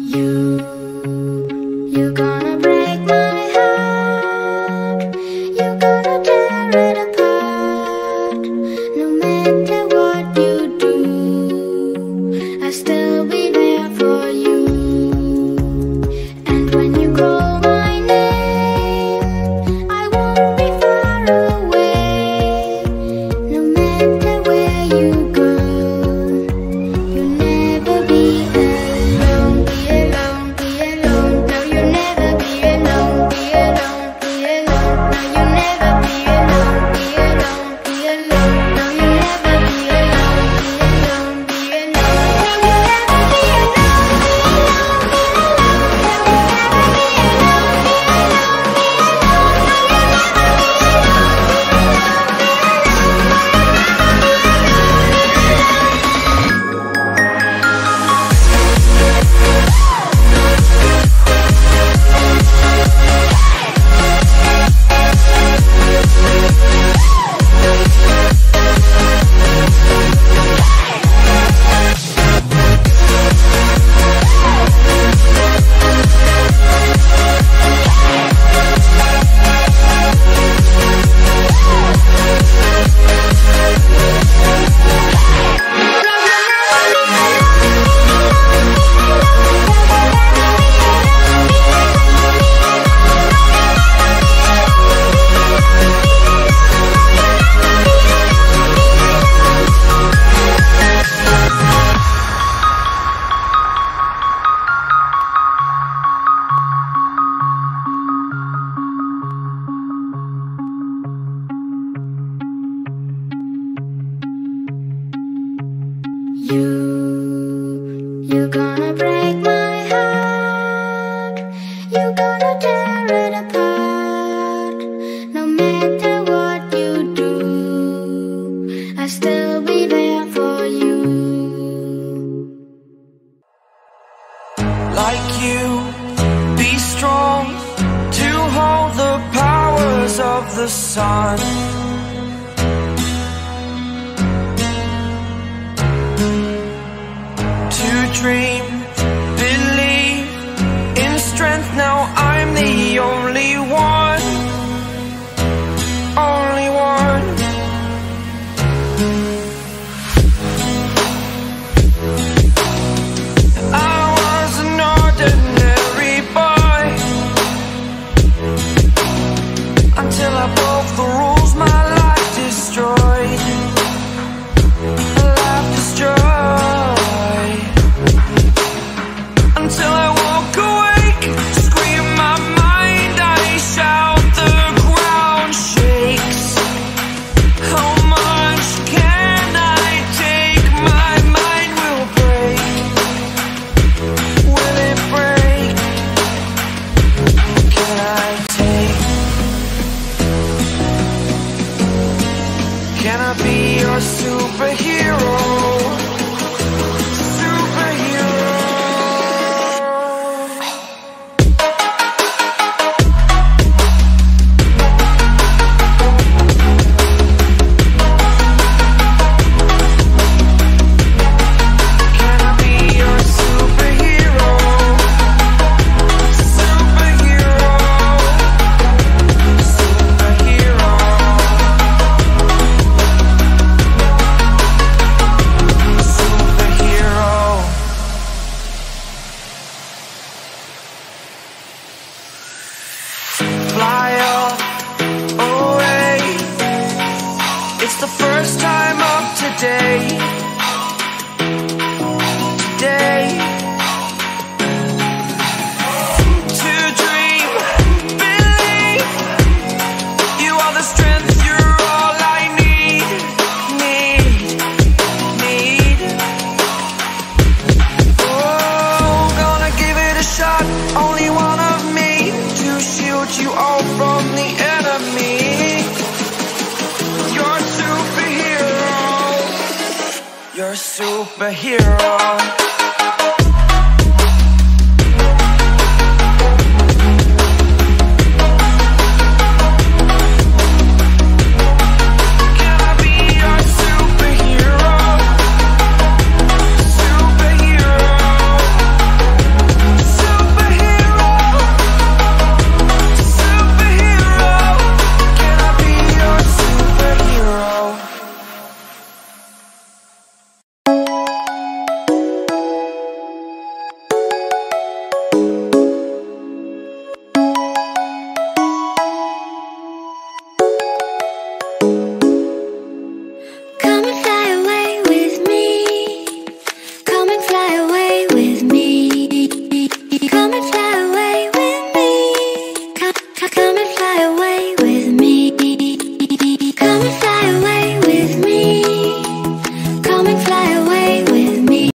You're gonna break my heart. You're gonna tear it apart. No matter what you do, I'll still be there for you. And when you call my name, I won't be far away. No matter where you go, you'll never be alone. Be alone, be alone. No, you'll never be alone. Be alone, be alone. No, you'll never be alone. Be alone, be alone. No, you'll never be alone. Be alone, be alone. No, you'll never be You're gonna break my heart. You're gonna tear it apart. No matter what you do, I'll still be there for you. Like you, be strong to hold the powers of the sun. To dream, believe in strength. Now I'm the only one, only one. I was an ordinary boy until I broke the rules. My life destroyed, life destroyed. Until I walk awake, scream my mind, I shout, the ground shakes. How much can I take? My mind will break. Will it break? Can I take? Can I be your superhero? Fly up away. It's the first time of today. Today. To dream, believe. You are the strength, you're all I need. Oh, gonna give it a shot. Only one of me to shield you all from the enemy. You're a superhero. You're a superhero.